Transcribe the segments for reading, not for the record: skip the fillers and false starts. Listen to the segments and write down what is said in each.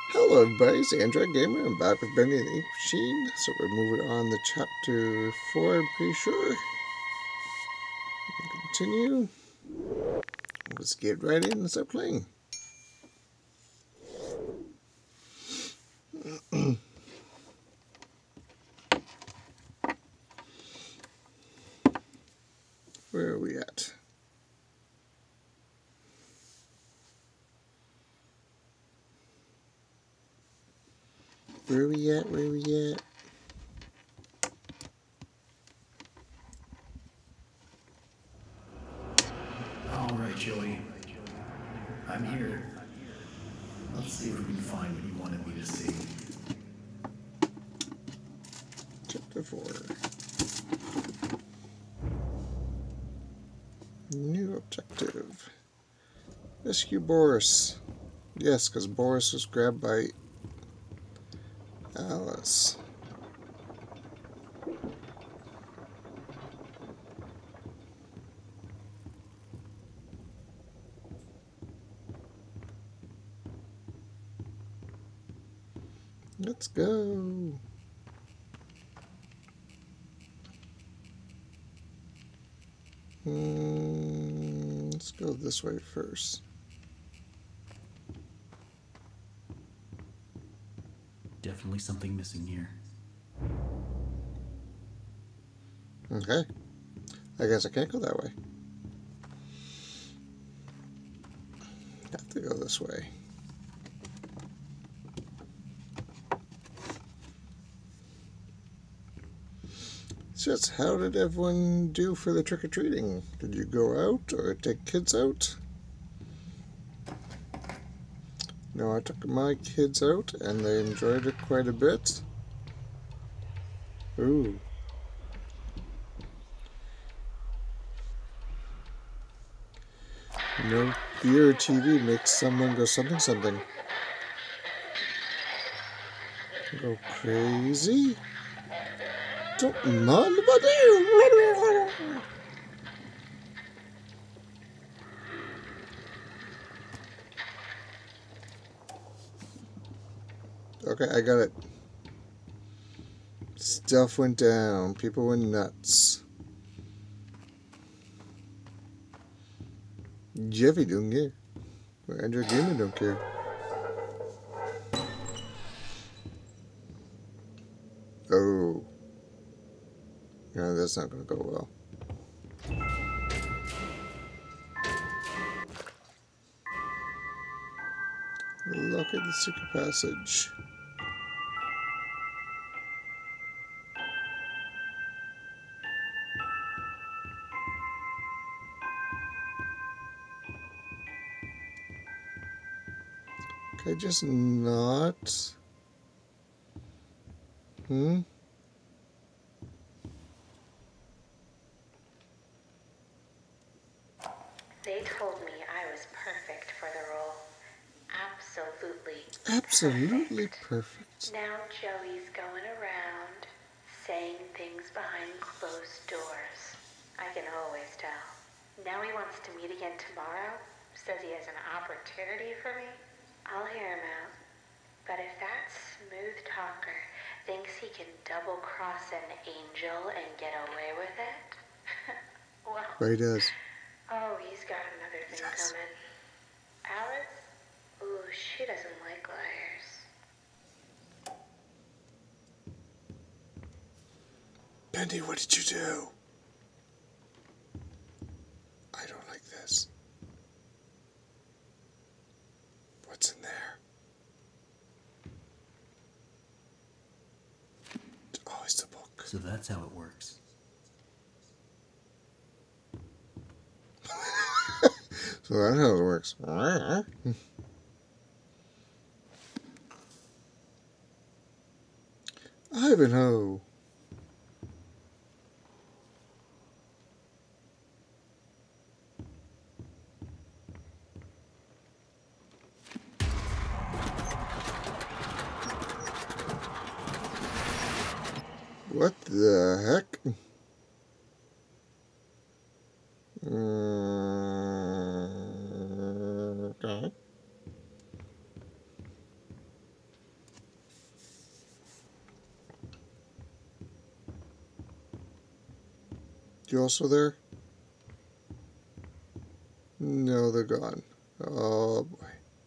Hello everybody, it's Android Gamer. I'm back with Bendy and the Ink Machine. So we're moving on to chapter 4, I'm pretty sure. Continue. Let's get right in and start playing. Where are we at? Where are we at? Where are we at? All right, Joey. I'm here. Let's see if we can find what you wanted me to see. Chapter 4. New objective. Rescue Boris. Yes, because Boris was grabbed by Alice. Let's go. Let's go this way first. Definitely something missing here. Okay. I guess I can't go that way. Have to go this way. Just how did everyone do for the trick-or-treating? Did you go out or take kids out? No, I took my kids out and they enjoyed it quite a bit. Ooh. No beer or TV makes someone go something something. Go crazy? Don't mind about you. Okay, I got it. Stuff went down. People went nuts. Jeffy don't care. Or Android Gamer don't care. Oh. No, that's not going to go well. Look at the secret passage. Okay, just not. They told me I was perfect for the role. Absolutely. Absolutely perfect. Now Joey's going around saying things behind closed doors. I can always tell. Now he wants to meet again tomorrow. Says he has an opportunity for me. I'll hear him out. But if that smooth talker thinks he can double-cross an angel and get away with it, well... But he does. Oh, he's got another thing coming. Alice? Ooh, she doesn't like liars. Bendy, what did you do? I don't like this. What's in there? Oh, it's the book. So that's how it works. So that's how it works. Ivanhoe. What the heck? Okay. You also there? No, they're gone. Oh boy.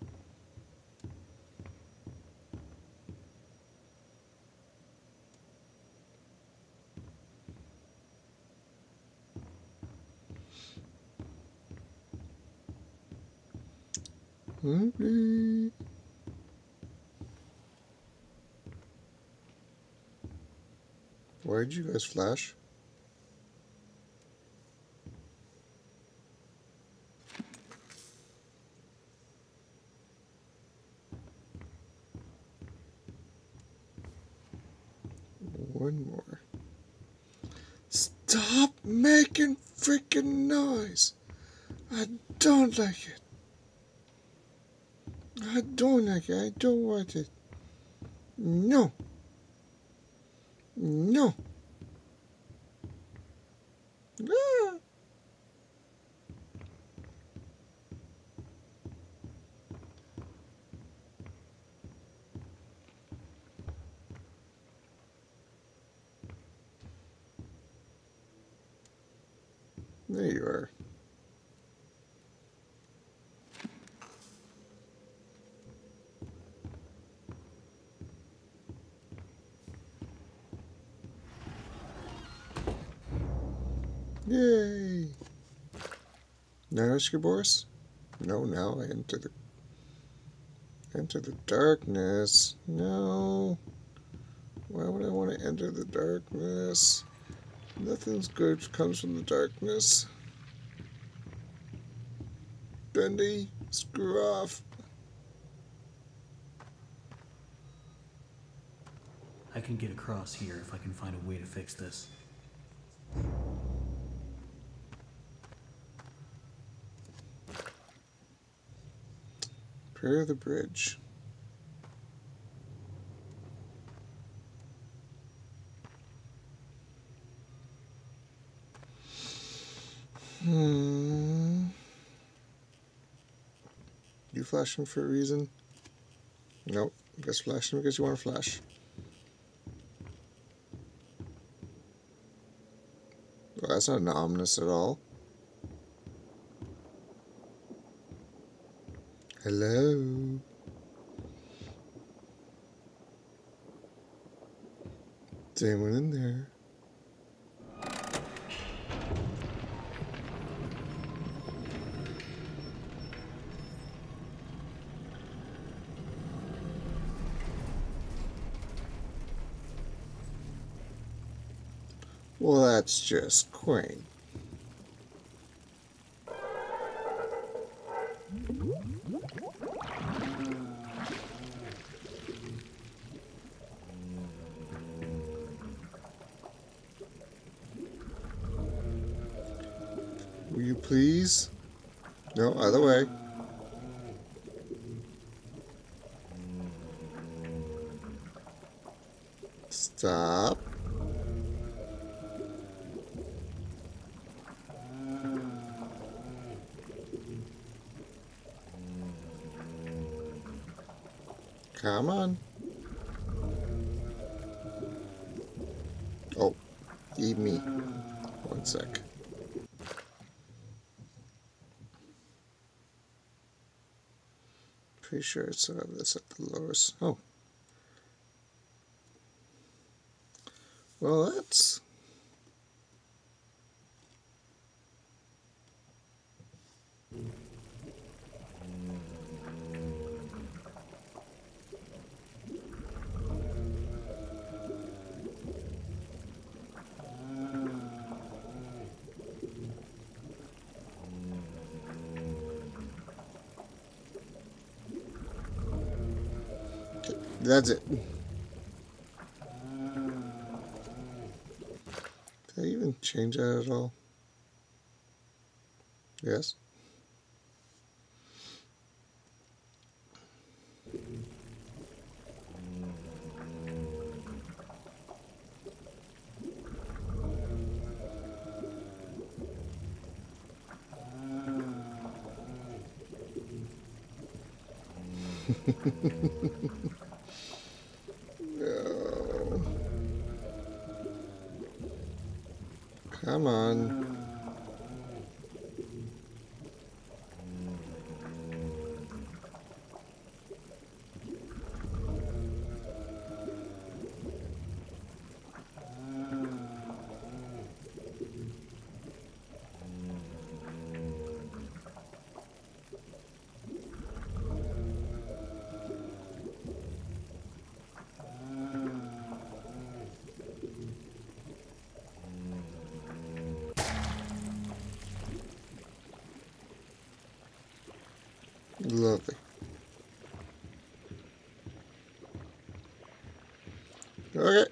Okay. Why did you guys flash? One more. Stop making freaking noise. I don't like it. I don't like it. I don't want it. No. No. Ah. There you are. Yay! Now rescue Boris? No, now I enter the darkness. No. Why would I want to enter the darkness? Nothing's good comes from the darkness. Bendy, screw off. I can get across here if I can find a way to fix this. Repair the bridge. You flashing for a reason? Nope. Just flashing because you want to flash. Well, that's not ominous at all. Hello? Is anyone in there? Well, that's just quaint. Will you please? No, other way. Stop. Come on. Oh, eat me. One sec. Pretty sure it's this at the lowest. Oh. Well, that's... That's it. Did I even change that at all? Yes. No. Come on. Lovely. Okay.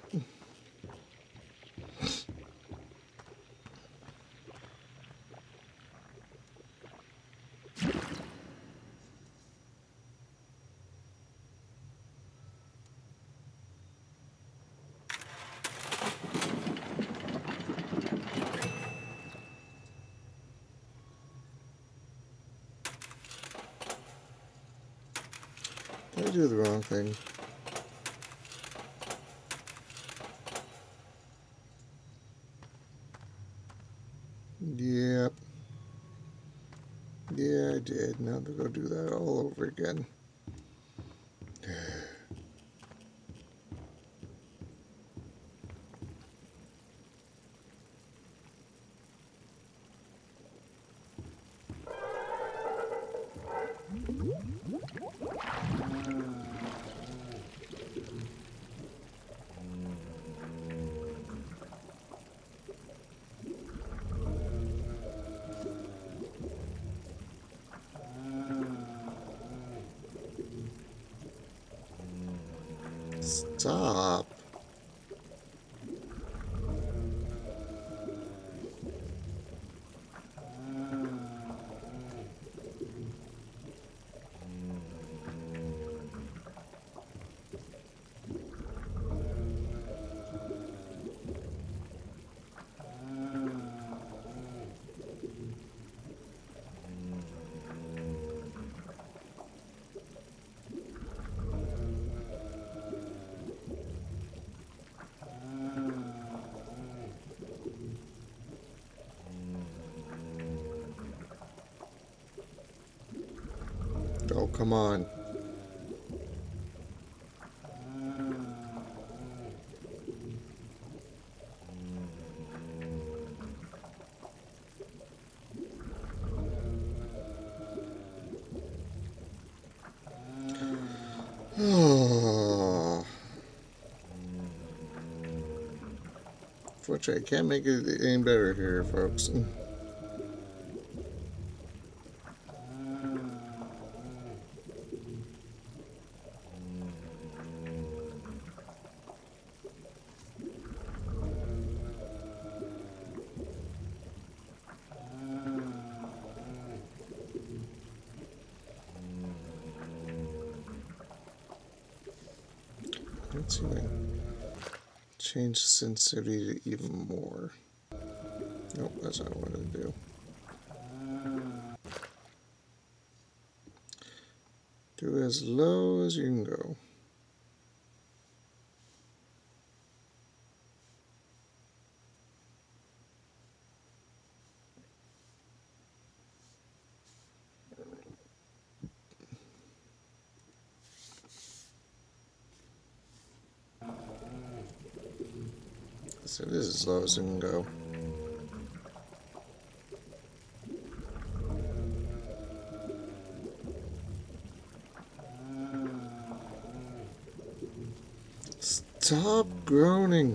Did I do the wrong thing? Yep. Yeah, I did. Now to go do that all over again. Stop. Oh, come on. Fortunately, I can't make it any better here, folks. Let's see if I can change the sensitivity to even more. Nope, that's not what I wanted to do. Do as low as you can go. So this is as low as it can go. Stop groaning.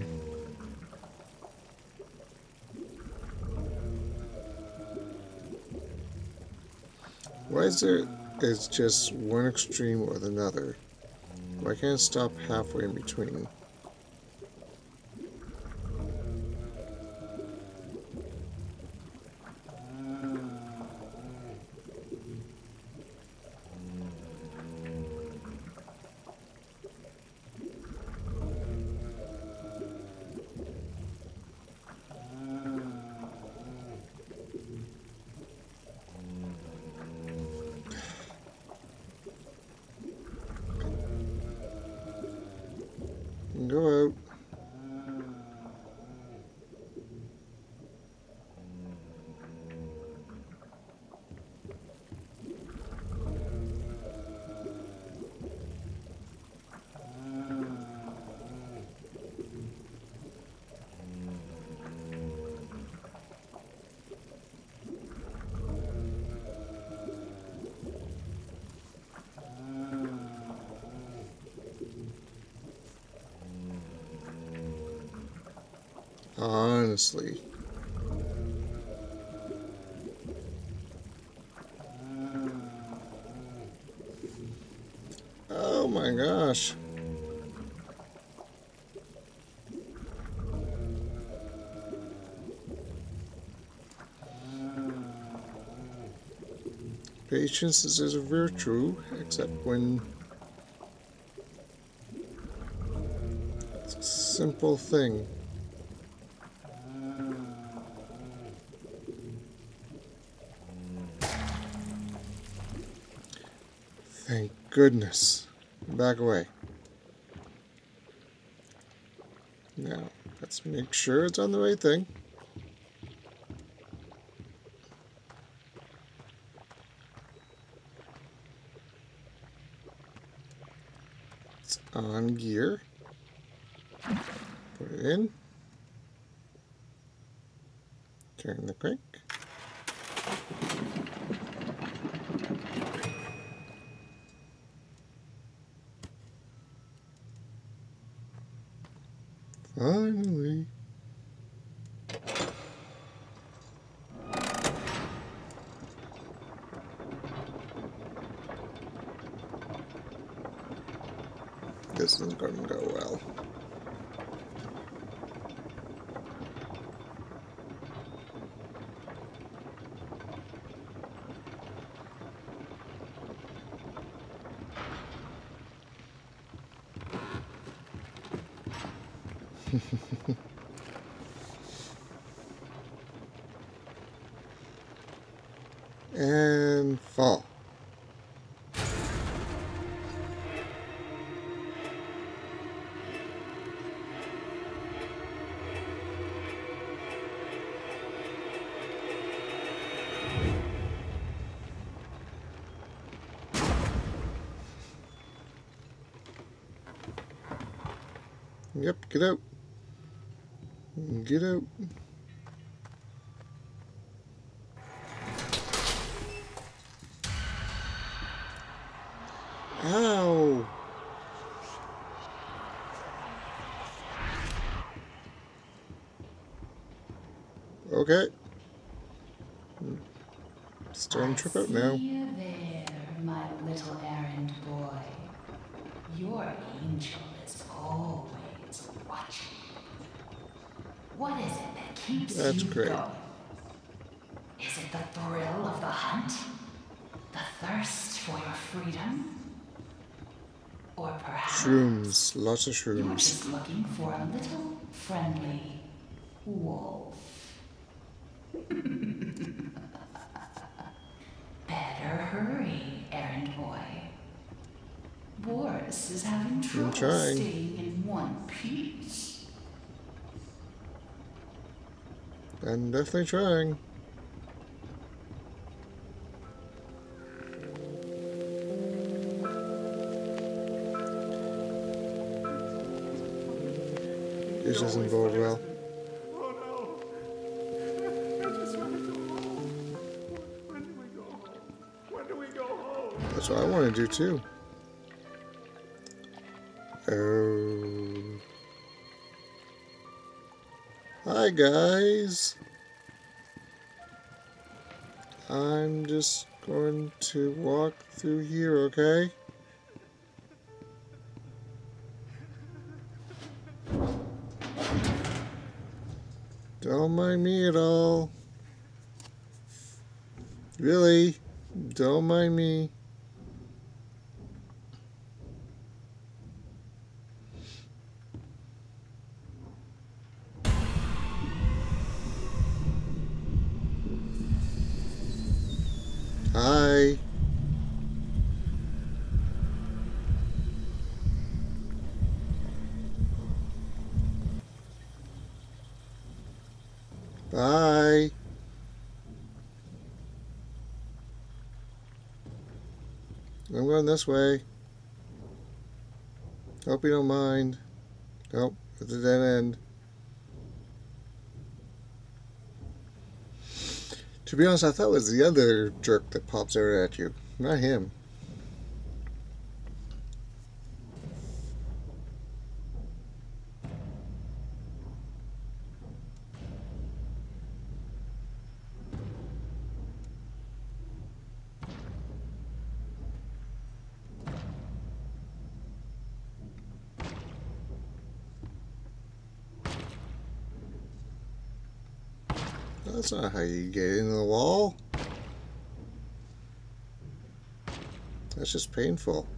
Why is there, it's just one extreme or another? Why can't it stop halfway in between? Go out. Honestly. Oh my gosh. Patience is a virtue, except when it's a simple thing. Thank goodness. Back away. Now, let's make sure it's on the right thing. It's on gear. Put it in. Turn the crank. Finally. This is going to go well. And fall. Yep, get out. Get out. Ow! Okay. Starting to trip out now. I see you there, my little errand boy. Your angel is always watching. What is it that keeps That's you great. going? Is it the thrill of the hunt? The thirst for your freedom? Or perhaps Shrooms. Lots of you're shrooms. just looking for a little friendly wolf. Better hurry, errand boy. Boris is having trouble trying. staying in one piece. I'm definitely trying. This doesn't bode well. Oh no! I just want to go home. When do we go home? When do we go home? That's what I want to do too. Oh. Hi guys. I'm just going to walk through here, okay? Don't mind me at all. Really, don't mind me. Hi. Bye. I'm going this way. Hope you don't mind. Nope, it's a dead end. To be honest, I thought it was the other jerk that pops out at you, not him. That's not how you get into the wall. That's just painful.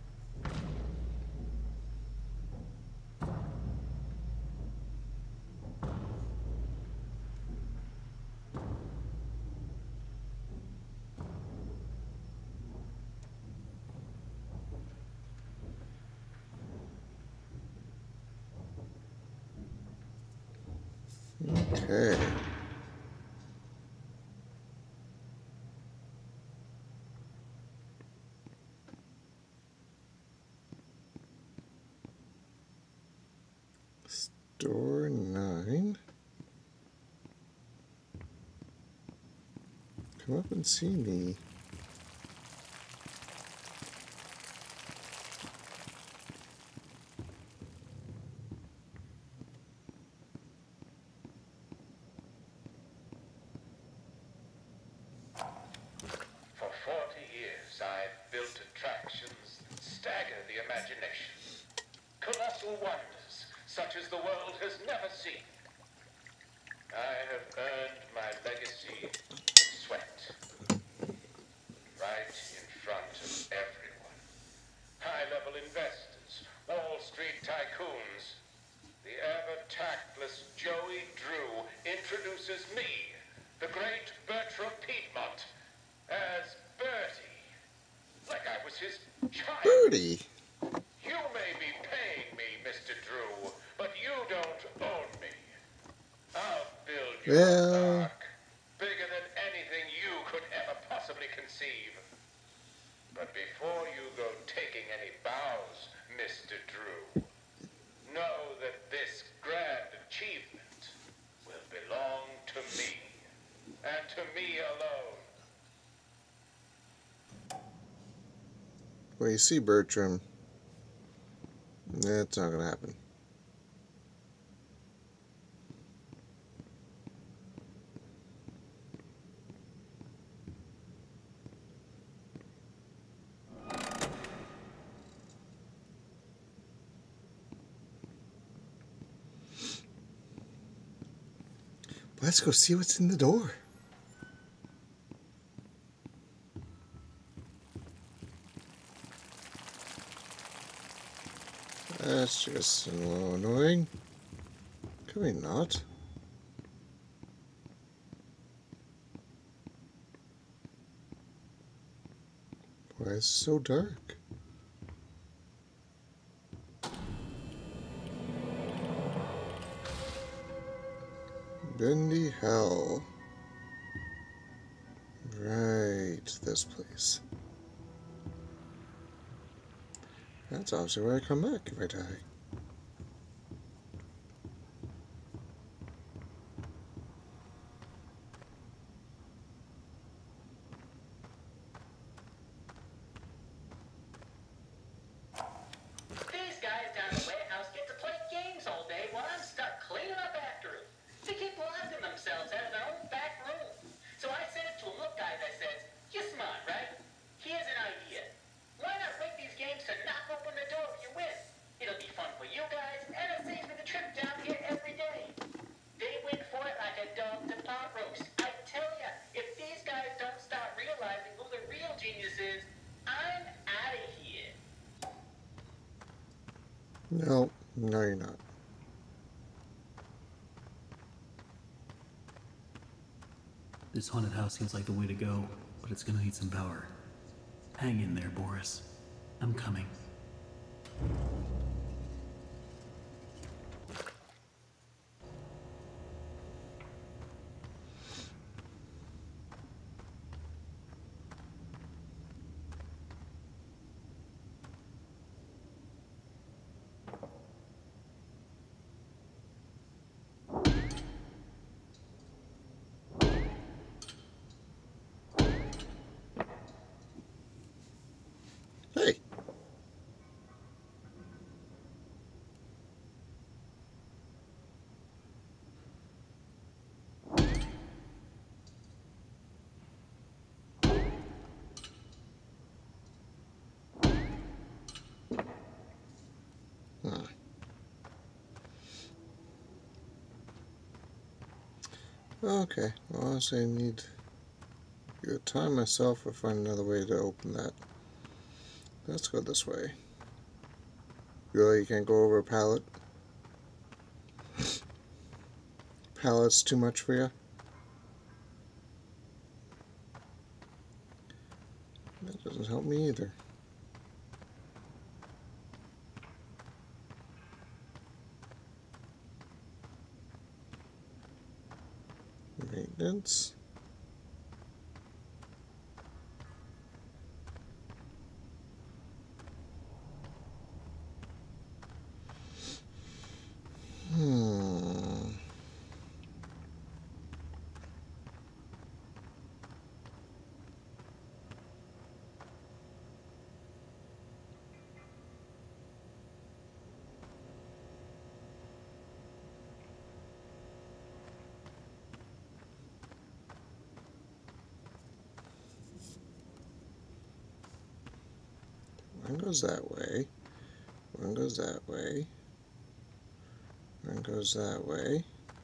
Okay. Door 9. Come up and see me. For 40 years, I've built attractions that stagger the imagination. Colossal wonders, such as the world has never seen. I have earned my legacy with sweat. Right in front of everyone. High-level investors, Wall Street tycoons. The ever-tactless Joey Drew introduces me, the great Bertram Piedmont, as Bertie. Like I was his child. Birdie! You may be paying me, Mr. Drew, but you don't own me. I'll build you a park bigger than anything you could ever possibly conceive. But before you go taking any bows, Mr. Drew, know that this grand achievement will belong to me, and to me alone. Well, you see, Bertram, that's not going to happen. Let's go see what's in the door. That's just a little annoying. Can we not? Why is it so dark? Bendy Hell. Right, this place. That's obviously where I come back if I die. These guys down the warehouse get to play games all day while I'm stuck cleaning up after them. They keep locking themselves out of their own back room. So I said to a look guy that says, "You're smart, right? Here's an idea. Why not break these games to knock open the door if you win? It'll be fun for you guys, and it saves me the trip down here every day." They went for it like a dog to pot roast. I tell ya, if these guys don't start realizing who the real genius is, I'm out of here. No, no you're not. This haunted house seems like the way to go, but it's gonna need some power. Hang in there, Boris. I'm coming. Hey! Okay, well, I say I need either time myself or find another way to open that. Let's go this way. Really, you can't go over a pallet? Pallet's too much for you? That doesn't help me either. Maintenance. One goes that way. One goes that way. One goes that way.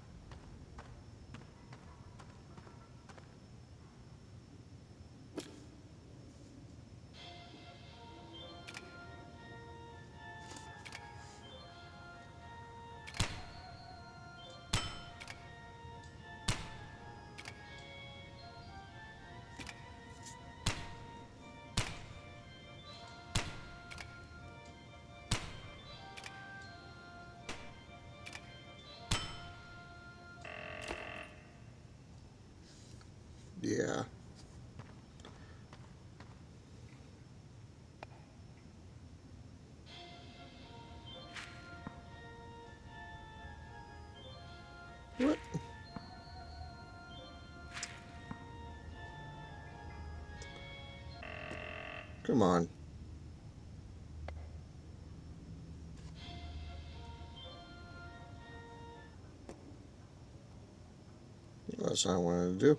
Yeah. What? Come on. That's not what I wanted to do.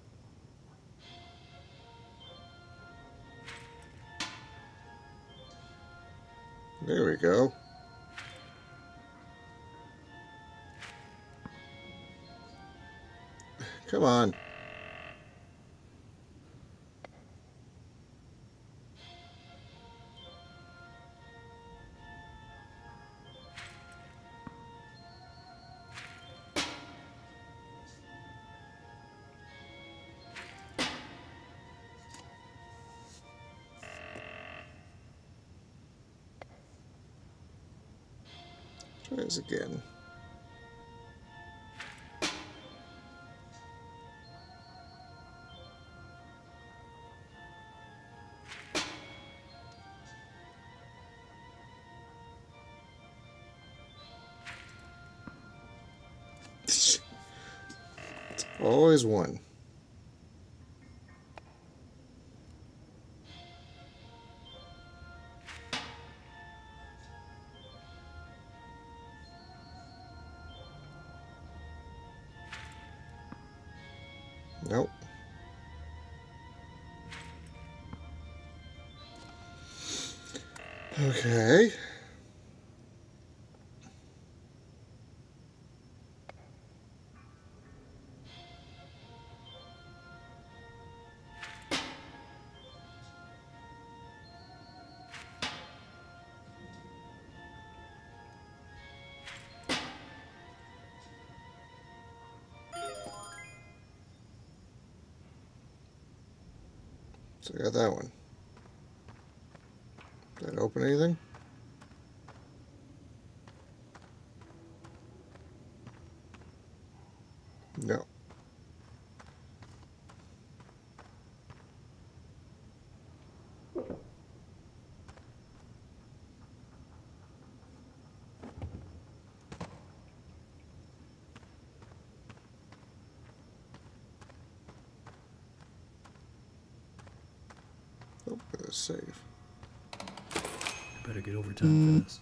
There we go. Come on. Try this again. It's always one. Nope. Okay. So I got that one. Did that open anything? No. Oh, let's save. I better get overtime for this.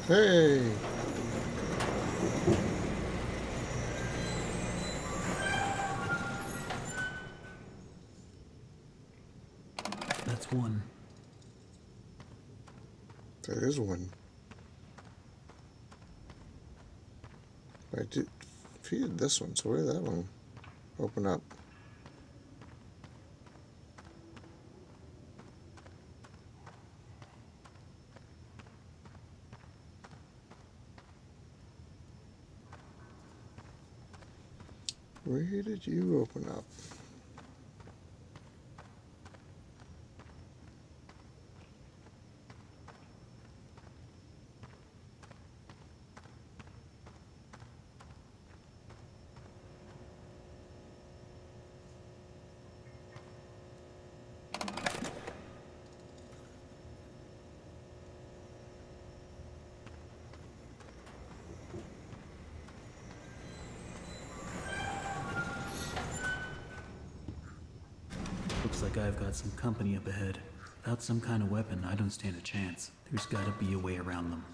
Hey! That's one. There is one. I defeated this one, so where did that one open up? Where did you open up? Looks like I've got some company up ahead. Without some kind of weapon, I don't stand a chance. There's gotta be a way around them.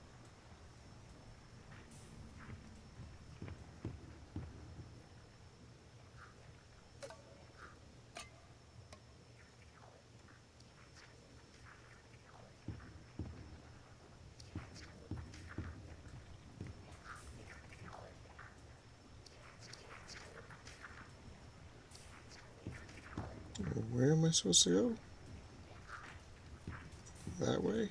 Where am I supposed to go? That way?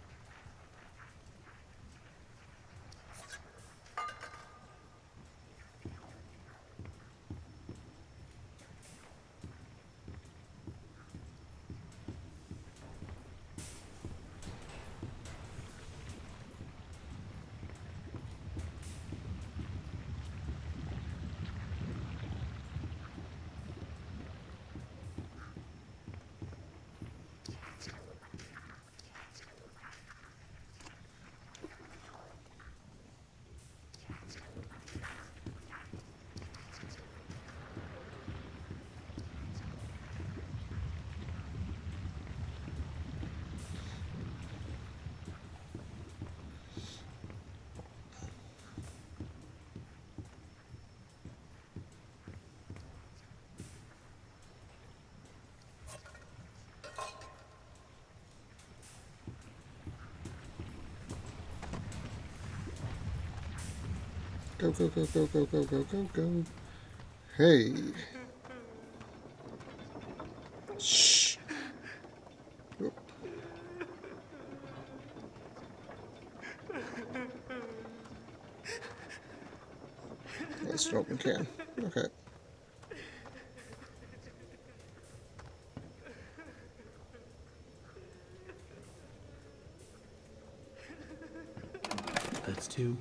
Go, go, go, go, go, go, go, go, go. Hey. Shh. Oop. That's an open can. Okay. That's two.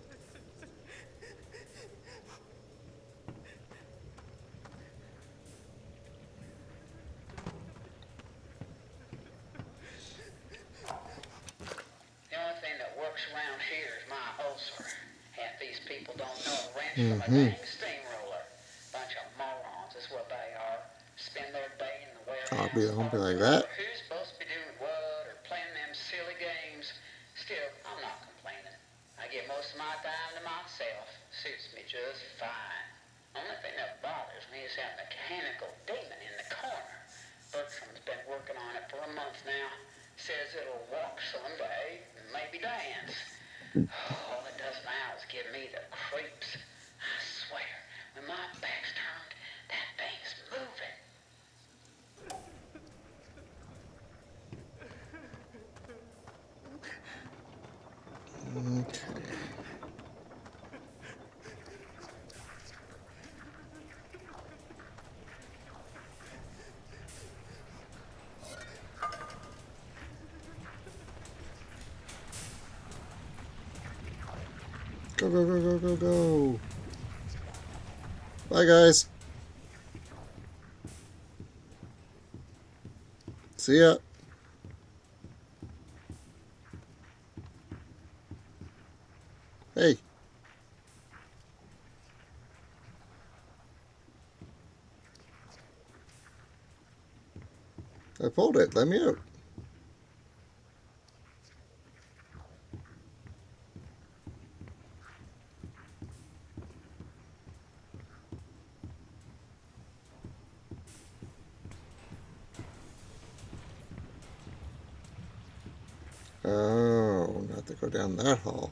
The only thing that works around here is my ulcer. Half these people don't know a wrench from a dang steamroller. Bunch of morons is what they are. Spend their day in the warehouse. I'll be like that. Who's supposed to be doing what or playing them silly games? Still, I'm not complaining. I get most of my time to myself. Suits me just fine. Only thing that bothers me is that mechanical demon in the corner. Bertram's been working on it for a month now. Says it'll walk someday, and maybe dance. All it does now is give me the creeps. I swear, when my back's turned, that thing's moving. Okay. Go, go, go, go, go, go. Bye, guys. See ya. Hey. I pulled it. Let me out. Oh, not to go down that hall.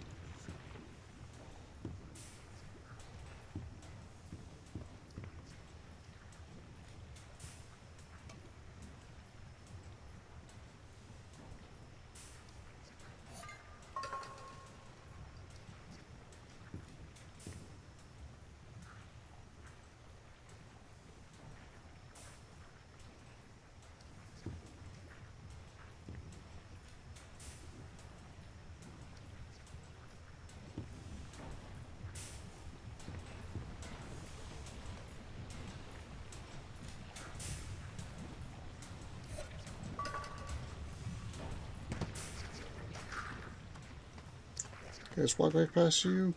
Can I just walk right past you?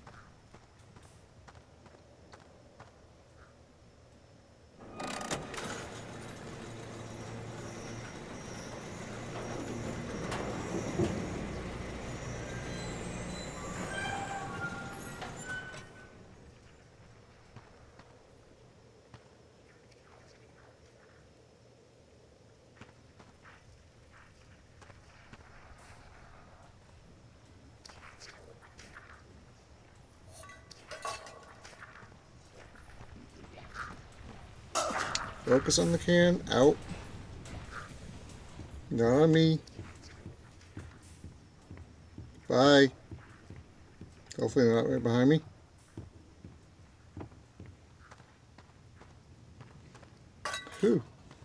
Focus on the can. Out. Not on me. Bye. Hopefully they're not right behind me. Whew.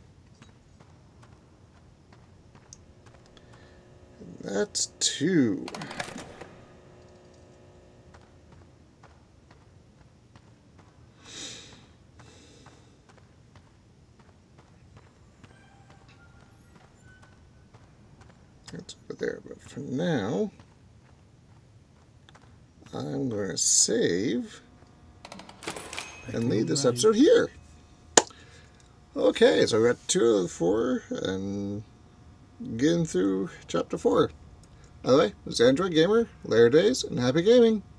That's 2. That's over there, but for now, I'm going to save and leave this episode here. Okay, so we got 2 of the 4 and getting through chapter 4. By the way, this is Android Gamer, Layer Days, and happy gaming!